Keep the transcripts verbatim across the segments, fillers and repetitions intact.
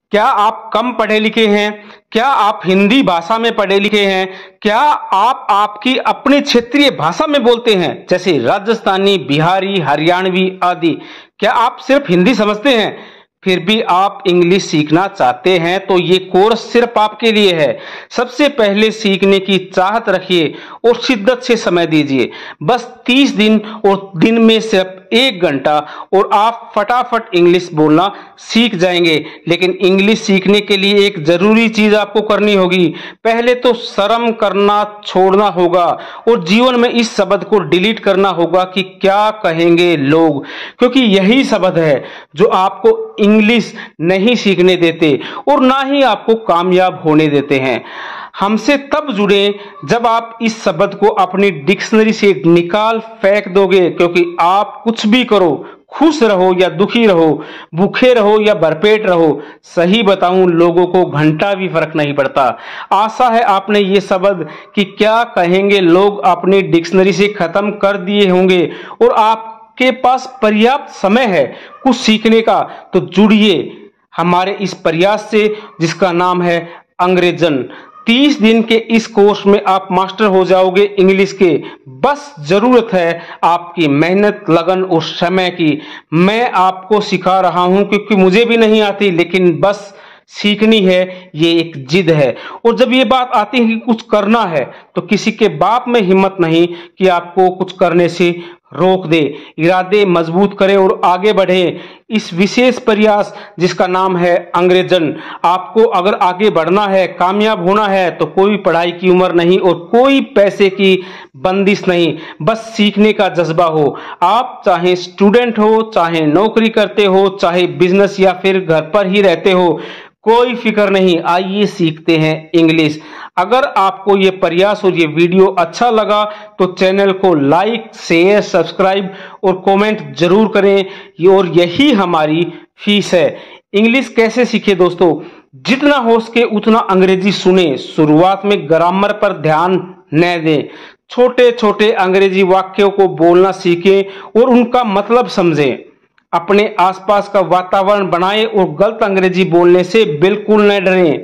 क्या आप कम पढ़े लिखे हैं? क्या आप हिंदी भाषा में पढ़े लिखे हैं? क्या आप आपकी अपनी क्षेत्रीय भाषा में बोलते हैं, जैसे राजस्थानी, बिहारी, हरियाणवी आदि? क्या आप सिर्फ हिंदी समझते हैं, फिर भी आप इंग्लिश सीखना चाहते हैं तो ये कोर्स सिर्फ आपके लिए है। सबसे पहले सीखने की चाहत रखिए और शिद्दत से समय दीजिए। बस तीस दिन और दिन में सिर्फ एक घंटा और आप फटाफट इंग्लिश बोलना सीख जाएंगे। लेकिन इंग्लिश सीखने के लिए एक जरूरी चीज आपको करनी होगी। पहले तो शर्म करना छोड़ना होगा और जीवन में इस शब्द को डिलीट करना होगा कि क्या कहेंगे लोग, क्योंकि यही शब्द है जो आपको इंग्लिश नहीं सीखने देते और ना ही आपको कामयाब होने देते हैं। हमसे तब जुड़े जब आप इस शब्द को अपनी डिक्शनरी से निकाल फेंक दोगे, क्योंकि आप कुछ भी करो, खुश रहो या दुखी रहो, भूखे रहो या भरपेट रहो, सही बताऊं लोगों को घंटा भी फर्क नहीं पड़ता। आशा है आपने ये शब्द कि क्या कहेंगे लोग अपनी डिक्शनरी से खत्म कर दिए होंगे और आप के पास पर्याप्त समय है कुछ सीखने का। तो जुड़िए हमारे इस प्रयास से जिसका नाम है अंग्रेजन। तीस दिन के इस कोर्स में आप मास्टर हो जाओगे इंग्लिश के। बस जरूरत है आपकी मेहनत, लगन और समय की। मैं आपको सिखा रहा हूं क्योंकि मुझे भी नहीं आती, लेकिन बस सीखनी है, ये एक जिद है। और जब ये बात आती है कि कुछ करना है तो किसी के बाप में हिम्मत नहीं कि आपको कुछ करने से रोक दे। इरादे मजबूत करें और आगे बढ़े इस विशेष प्रयास जिसका नाम है अंग्रेजन। आपको अगर आगे बढ़ना है, कामयाब होना है, तो कोई पढ़ाई की उम्र नहीं और कोई पैसे की बंदिश नहीं, बस सीखने का जज्बा हो। आप चाहे स्टूडेंट हो, चाहे नौकरी करते हो, चाहे बिजनेस या फिर घर पर ही रहते हो, कोई फिक्र नहीं, आइए सीखते हैं इंग्लिश। अगर आपको ये प्रयास और ये वीडियो अच्छा लगा तो चैनल को लाइक, शेयर, सब्सक्राइब और कमेंट जरूर करें। और यही हमारी फीस है। इंग्लिश कैसे सीखे दोस्तों? जितना हो सके उतना अंग्रेजी सुने। शुरुआत में ग्रामर पर ध्यान न दें। छोटे छोटे अंग्रेजी वाक्यों को बोलना सीखें और उनका मतलब समझें। अपने आसपास का वातावरण बनाएं और गलत अंग्रेजी बोलने से बिल्कुल न डरें।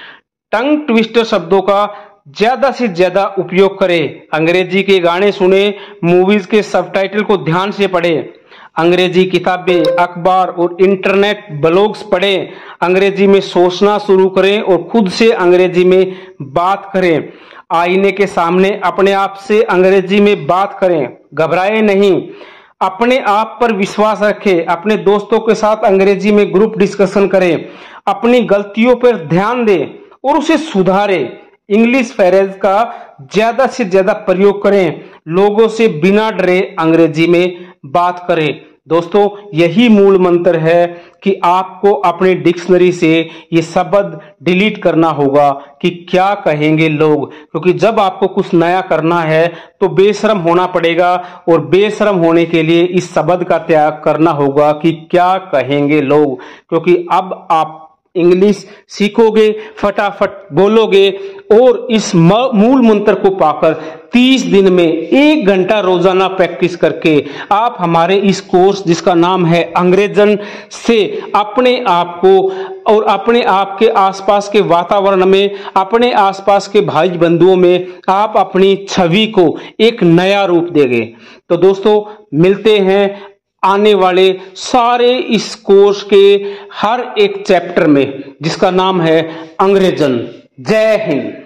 टंग ट्विस्टर शब्दों का ज्यादा से ज्यादा उपयोग करें। अंग्रेजी के गाने सुने, मूवीज के सबटाइटल को ध्यान से पढ़ें। अंग्रेजी किताबें, अखबार और इंटरनेट ब्लॉग्स पढ़ें। अंग्रेजी में सोचना शुरू करें और खुद से अंग्रेजी में बात करें। आईने के सामने अपने आप से अंग्रेजी में बात करें। घबराएं नहीं, अपने आप पर विश्वास रखें। अपने दोस्तों के साथ अंग्रेजी में ग्रुप डिस्कशन करें। अपनी गलतियों पर ध्यान दें और उसे सुधारें। इंग्लिश फ्रेज का ज्यादा से ज्यादा प्रयोग करें। लोगों से बिना डरे अंग्रेजी में बात करें। दोस्तों, यही मूल मंत्र है कि आपको अपनी डिक्शनरी से ये शब्द डिलीट करना होगा कि क्या कहेंगे लोग, क्योंकि जब आपको कुछ नया करना है तो बेशर्म होना पड़ेगा और बेशर्म होने के लिए इस शब्द का त्याग करना होगा कि क्या कहेंगे लोग। क्योंकि अब आप इंग्लिश सीखोगे, फटाफट बोलोगे और इस मूल मंत्र को पाकर तीस दिन में एक घंटा रोजाना प्रैक्टिस करके आप हमारे इस कोर्स जिसका नाम है अंग्रेजन से अपने आप को और अपने आप के आसपास के वातावरण में, अपने आसपास के भाई बंधुओं में आप अपनी छवि को एक नया रूप देंगे। तो दोस्तों, मिलते हैं आने वाले सारे इस कोर्स के हर एक चैप्टर में जिसका नाम है अंग्रेजन। जय हिंद।